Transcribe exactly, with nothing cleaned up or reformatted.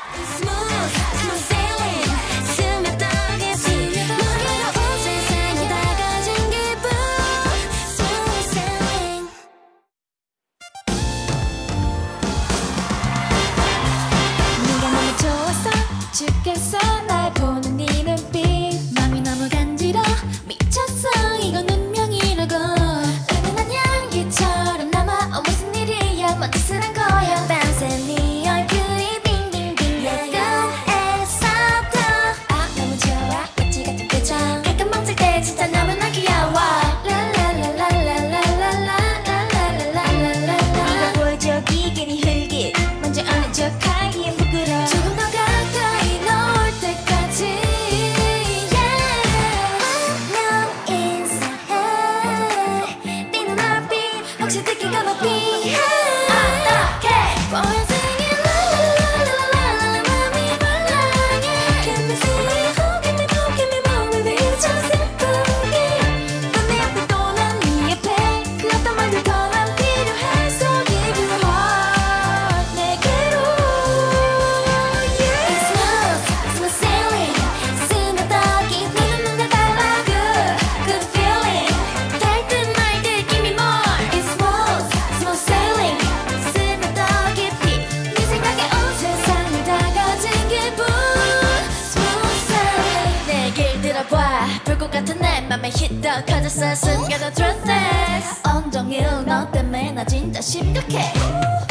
죽겠어 날 보는 네 눈빛 맘이 너무 간지러 미쳤어 이건 운명이라고 은은한 향기처럼 남아 어 무슨 일이야 뭔 짓을 한 거야 밤새 네 얼굴이 빙빙빙 예뻐했어도 아 너무 좋아 멋지 같은 표정 가끔 멈출 때 진짜 너무나 귀여워 랄랄랄랄랄랄랄랄랄랄랄랄랄랄랄랄랄 네가 보여줘 기계니 흘깃 먼저 어는 척 하기엔 부끄러워 조금 더 가까이 넣을 때까지 yeah. 안녕 인사해 뛰는 얼빛 혹시 듣기가 높이 어떡해 보여주기 랄랄랄랄랄랄 맘이 말랑해 Can we see it? Who can we move? Can we move? Maybe it's just 슬프게 넌 내 앞에 또 난 네 옆에 그 어떤 말도 더 난 필요해 So give your heart 내게로 yeah. It's smooth, smooth sailing 스며들기 네 눈눈을 달라 Good, good feeling 달듯 말듯 give me more It's smooth, smooth sailing 스며들기 빛 네 생각에 온 세상이 다 가진 기분 Smooth sailing 내길 들어봐 불꽃 같은 내 맘에 히터 커졌어 숨겨둔 truth 엉덩이로 너 때문에 나 진짜 심각해